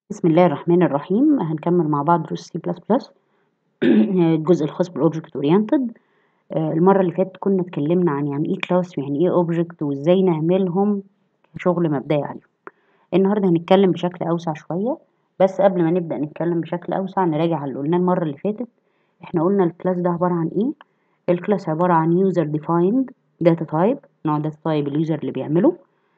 بسم الله الرحمن الرحيم. هنكمل مع بعض دروس سي بلس بلس الجزء الخاص بالاوبجكت اورينتد. المره اللي فاتت كنا اتكلمنا عن يعني ايه كلاس ويعني ايه اوبجكت وازاي نعملهم شغل مبدئي عليهم. النهارده هنتكلم بشكل اوسع شويه، بس قبل ما نبدا نتكلم بشكل اوسع نراجع على اللي قلناه المره اللي فاتت. احنا قلنا الكلاس ده عباره عن ايه؟ الكلاس عباره عن يوزر ديفايند داتا تايب، نوع داتا تايب اليوزر اللي بيعمله.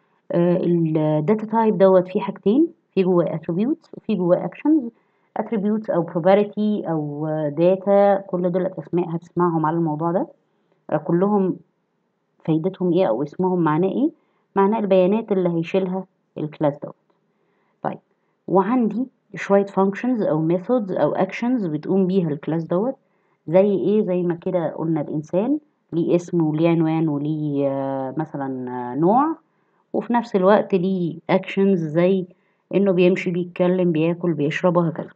الداتا تايب دوت فيه حاجتين، في جواه attributes وفي جواه actions. attributes او property او data، كل دول اسماء هتسمعهم على الموضوع ده. كلهم فايدتهم ايه او اسمهم معناه ايه؟ معناه البيانات اللي هيشيلها الكلاس دوت. طيب، وعندي شوية functions او methods او actions بتقوم بيها الكلاس دوت. زي ايه؟ زي ما كده قلنا الانسان ليه اسم وليه عنوان وليه مثلا نوع، وفي نفس الوقت ليه اكشنز زي انه بيمشي بيتكلم بياكل بيشرب وهكذا.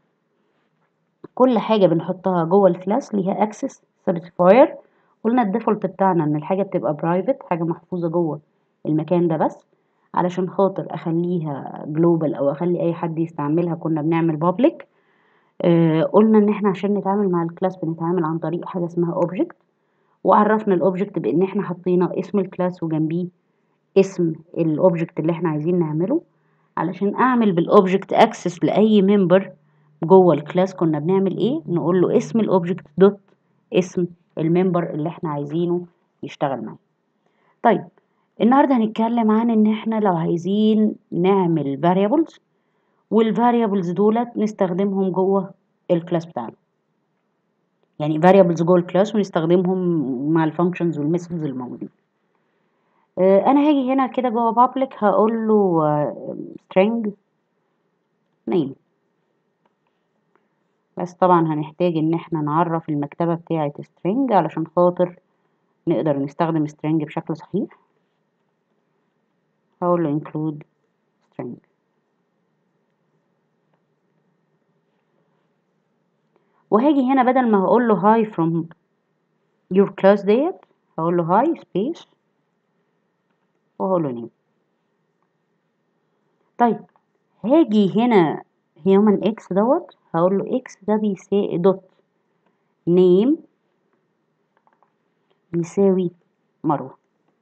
كل حاجه بنحطها جوه الكلاس ليها اكسس سيرتيفاير. قلنا الديفولت بتاعنا ان الحاجه بتبقى برايفت، حاجه محفوظه جوه المكان ده بس. علشان خاطر اخليها جلوبال او اخلي اي حد يستعملها كنا بنعمل بابليك. قلنا ان احنا عشان نتعامل مع الكلاس بنتعامل عن طريق حاجه اسمها اوبجكت، وعرفنا الاوبجكت بان احنا حطينا اسم الكلاس وجنبيه اسم الاوبجكت اللي احنا عايزين نعمله. علشان اعمل بالاوبجكت اكسس لاي ممبر جوه الكلاس كنا بنعمل ايه؟ نقول له اسم الاوبجكت دوت اسم الممبر اللي احنا عايزينه يشتغل معاه. طيب، النهارده هنتكلم عن ان احنا لو عايزين نعمل variables، والفاريبلز دولت نستخدمهم جوه الكلاس بتاعنا. يعني variables جوه الكلاس ونستخدمهم مع الفانكشنز والميثودز الموجودين. انا هاجي هنا كده جوه public هقول له string name. بس طبعا هنحتاج ان احنا نعرف المكتبة بتاعة string علشان خاطر نقدر نستخدم string بشكل صحيح. هقول له include string. وهاجي هنا بدل ما هقول له hi from your class ديت هقول له hi space وهقول له name. طيب، هاجي هنا human x دوت هقول له x ده بيساوي دوت name بيساوي مروة.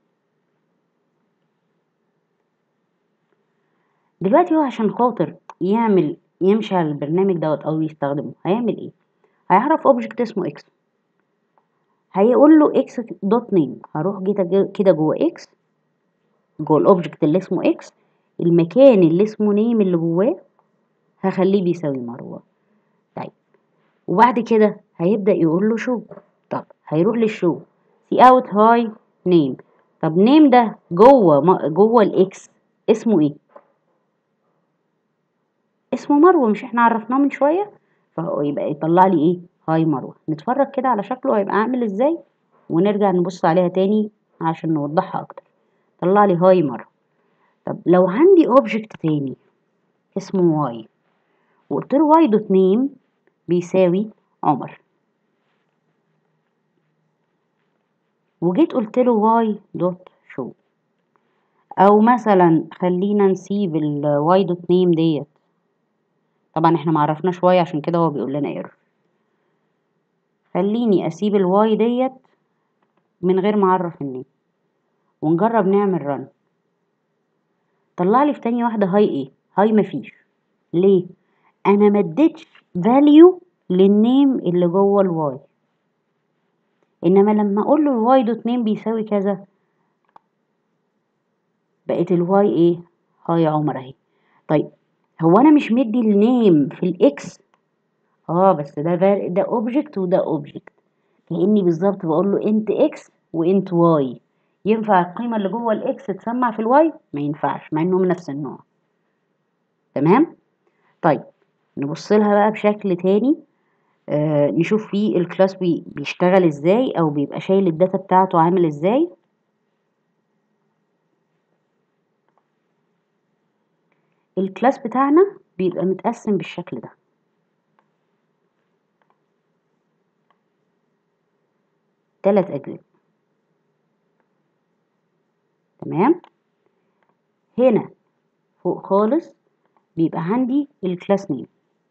دلوقتي هو عشان خاطر يمشي على البرنامج دوت او يستخدمه هيعمل ايه؟ هيعرف اوبجكت اسمه x، هيقول له x دوت نيم. هروح جيت كده جوه x، جوه الاوبجكت اللي اسمه x، المكان اللي اسمه نيم اللي جواه هخليه بيساوي مروه. طيب، وبعد كده هيبدأ يقول له شو. طب هيروح للشو سي اوت هاي نيم. طب نيم ده جوه الاكس اسمه ايه؟ اسمه مروه، مش احنا عرفناه من شويه؟ فهو يبقى يطلع لي ايه؟ هاي مروه. نتفرج كده على شكله هيبقى عامل ازاي ونرجع نبص عليها تاني عشان نوضحها اكتر. طلع لي هاي مروه. طب لو عندي اوبجكت تاني اسمه واي وقلت له واي دوت نيم بيساوي عمر، وجيت قلت له واي دوت شو، او مثلا خلينا نسيب الواي دوت نيم ديت. طبعا احنا معرفناش شويه عشان كده هو بيقول لنا ايرور. خليني اسيب الواي ديت من غير ما اعرف النيم ونجرب نعمل رن. طلع لي في تاني واحده هاي ايه؟ هاي مفيش. ليه؟ انا ما اديتش فاليو للنيم اللي جوه الواي. انما لما اقول له الواي دوت نيم بيساوي كذا بقت الواي ايه؟ هاي عمر اهي. طيب، هو انا مش مدي النيم في الاكس؟ بس ده اوبجكت وده اوبجكت، كاني بالظبط بقول له انت اكس وانت واي. ينفع القيمه اللي جوه الاكس تسمع في الواي؟ ما ينفعش مع انهم نفس النوع. تمام. طيب، نبص لها بقى بشكل تاني. نشوف فيه الكلاس بيشتغل ازاي او بيبقى شايل الداتا بتاعته عامل ازاي. الكلاس بتاعنا بيبقى متقسم بالشكل ده. 3 أجزاء. تمام. هنا فوق خالص بيبقى عندي الكلاس نيم.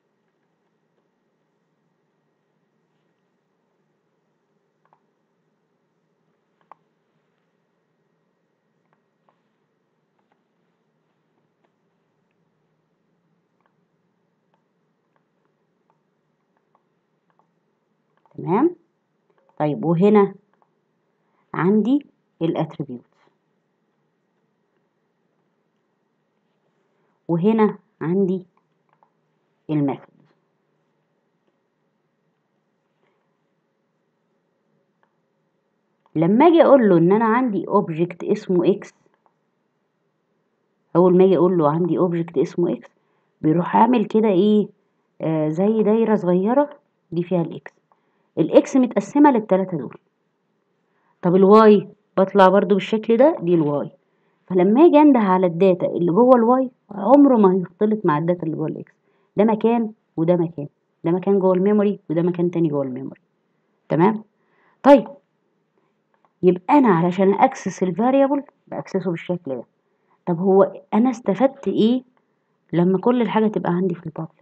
تمام. طيب وهنا عندي الاتريبيوت، وهنا عندي الميثود. لما اجي اقول له ان انا عندي اوبجكت اسمه اكس، اول ما اجي اقول له عندي اوبجكت اسمه اكس بيروح عامل كده ايه، زي دايره صغيره دي فيها الاكس. الاكس متقسمه للثلاثه دول. طب الواي بطلع برضو بالشكل ده، دي الواي. فلما اجي انده على الداتا اللي جوه الواي عمره ما هيختلط مع الداتا اللي جوه الاكس. ده مكان وده مكان، ده مكان جوه الميموري وده مكان تاني جوه الميموري. تمام. طيب يبقى انا علشان اكسس الفاريبل باكسسه بالشكل ده. طب هو انا استفدت ايه لما كل الحاجه تبقى عندي في البابليك؟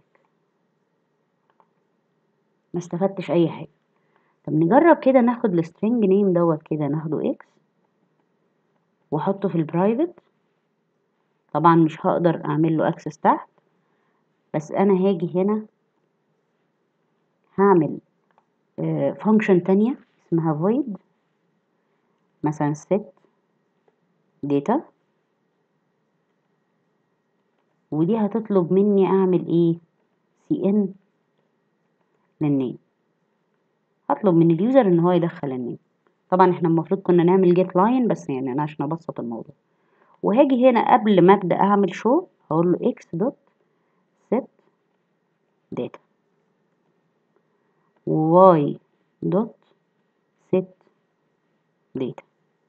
ما استفدتش اي حاجه. طب نجرب كده، ناخد السترينج نيم دوت كده، ناخده اكس واحطه في البرايفت. طبعا مش هقدر اعمل له اكسس تحت، بس انا هاجي هنا هعمل فانكشن تانية اسمها void مثلا set data، ودي هتطلب مني اعمل ايه، cn للنيم. هطلب من اليوزر ان هو يدخل النيم. طبعا احنا المفروض كنا نعمل get line، بس يعني انا عشان ابسط الموضوع. وهاجي هنا قبل ما ابدا اعمل show هقول له x dot set data و y dot set data.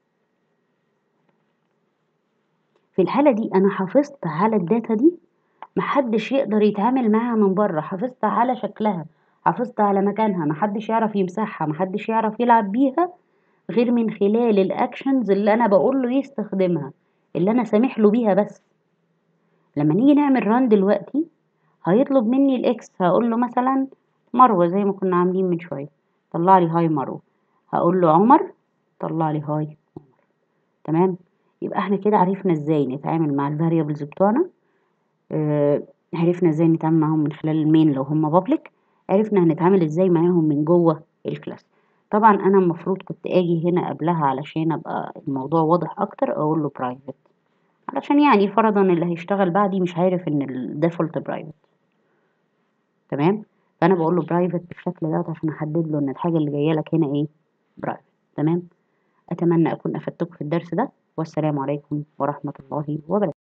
في الحالة دي أنا حافظت على الداتا دي، محدش يقدر يتعامل معاها من بره، حافظت على شكلها، حافظت على مكانها، محدش يعرف يمسحها، محدش يعرف يلعب بيها غير من خلال الأكشنز اللي أنا بقوله يستخدمها، اللي أنا سامح له بيها بس. لما نيجي نعمل ران دلوقتي هيطلب مني الإكس، هقول له مثلا مروة زي ما كنا عاملين من شوية، طلع لي هاي مروة. هقول له عمر، طلع لي هاي عمر. تمام. يبقى احنا كده عرفنا ازاي نتعامل مع الفاريبلز بتوعنا. عرفنا ازاي نتعامل معاهم من خلال المين لو هم بابليك، عرفنا هنتعامل ازاي معاهم من جوه الكلاس. طبعا انا المفروض كنت اجي هنا قبلها علشان ابقى الموضوع واضح اكتر، اقول له برايفت، علشان يعني فرضا اللي هيشتغل بعدي مش عارف ان الديفولت برايفت. تمام. فانا بقول له برايفت بالشكل ده عشان احدد له ان الحاجه اللي جايه لك هنا ايه، برايفت. تمام. اتمنى اكون افدتكم في الدرس ده، والسلام عليكم ورحمه الله وبركاته.